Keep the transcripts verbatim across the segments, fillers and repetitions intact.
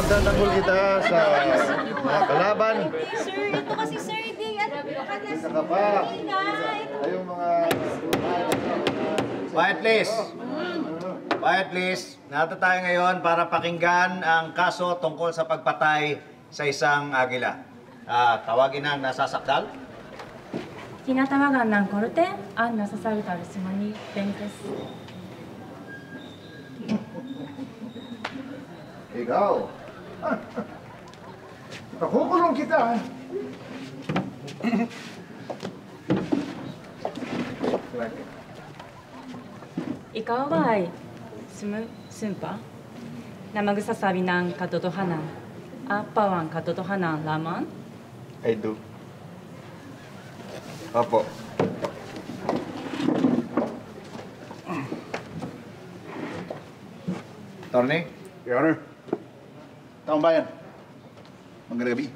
itatanggol kita sa mga kalaban. Sir, ito kasi sir, di. Ano Isa ka pa. Ayong mga... Quiet please. Quiet please. Narito tayo ngayon para pakinggan ang kaso tungkol sa pagpatay sa isang agila. Ah, tawagin ang nasasakdal. Tinatawagan ng korte ang nasasakdal si Manny Benitez. Ikaw. Pakukulong kita. Ikaw ay sum sumpa na magsasabi ng katotohanan. Apa ang katotohanan lamang? I do. Opo. Attorney? Your Honor. Taong bayan. Magandang gabi.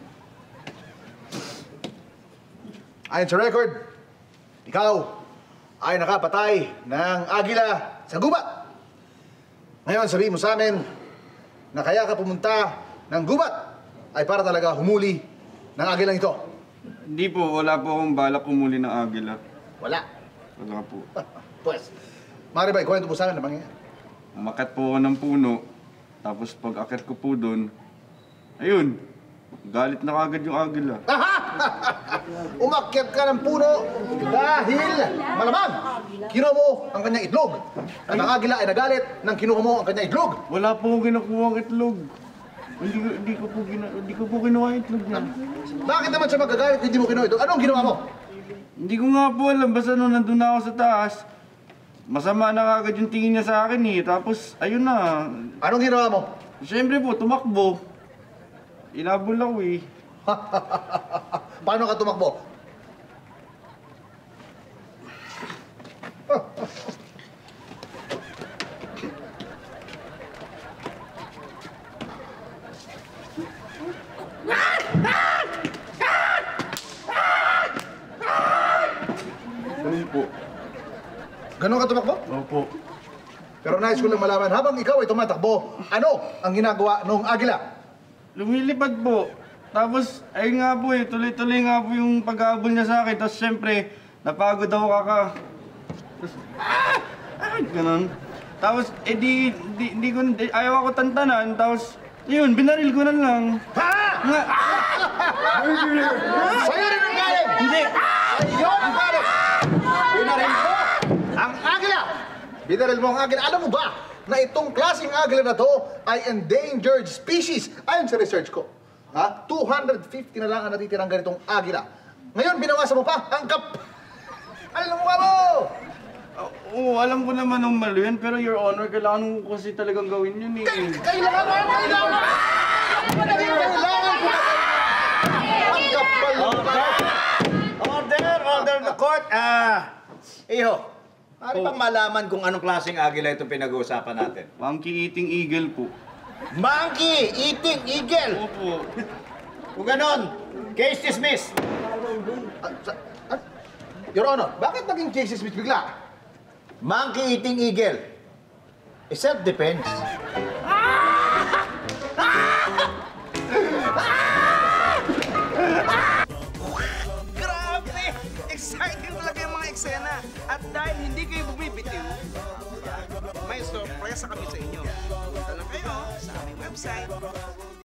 Ayon sa record, ikaw ay nakapatay ng agila sa gubat. Ngayon, sabihin mo sa amin na kaya ka pumunta ng gubat ay para talaga humuli ng agilang ito. Hindi po, wala po akong balak kumuli ng agila. Wala. Wala po. Pues, maaari ba ikwento mo sa amin na mangyayari? Umakyat po ako ng puno, tapos pag akyat ko po doon, ayun, galit na kagad yung agila. Umakyat ka ng puno dahil malamang kinuha mo ang kanyang itlog. At ang agila ay nagalit nang kinuha mo ang kanyang itlog. Wala po akong kinukuha ang itlog. Hindi, ko- hindi ko po gina, hindi ko po kinuha ang itlog niya. Bakit naman siya magagalit hindi mo kinuha ito? Anong ginawa mo? Hindi ko nga po alam, basta nung nandun na ako sa taas, masama na kagad yung tingin niya sa akin eh. Tapos, ayun na. Anong ginawa mo? Siyempre po, tumakbo. Inabol ako eh. Paano ka tumakbo? Ganun po. Ganon ka tumakbo? Opo. Pero nais ko lang malaman, habang ikaw ay tumatakbo, ano ang ginagawa ng agila? Lumilipad po. Tapos, ayun nga po eh, tuloy-tuloy nga po yung pag-aabol niya sa akin. Tapos siyempre, napagod ako kaka. Tapos, ah! Ah! Ganun. Tapos, eh di, di, di ko, di, ayaw ako tantanan. Tapos, yun, binaril ko na lang. Ha? Nga, Sa'yo rin ang galing! hindi! Sa'yo ang galing! Binaril mo ang agila! Binaril mo ang agila. Alam mo ba na itong klaseng agila na to ay endangered species ayon sa research ko? Ha? two hundred fifty na lang ang natitirang ganitong agila. Ngayon, binawasan mo pa ang kap... Alam mo ka mo! Oo, alam ko naman ang malo yan, pero Your Honor, kailangan ko kasi talagang gawin yun eh. Kailangan mo! Kailangan mo! Kailangan ko! Ang kapal ng mukha. Order! Order the court! Ah, iho, pari pang malaman kung anong klaseng agila itong pinag-uusapan natin. Monkey eating eagle po. Monkey eating eagle! Opo. Kung ganon, case dismissed. Ah, sa- ah, Your Honor, bakit naging case dismissed bigla? Monkey eating eagle. Eh, self-defense. Grabe! Exciting talaga yung mga eksena. At dahil hindi kayo bumibitiw, may sorpresa kami sa inyo. Punta lang kayo sa aming website,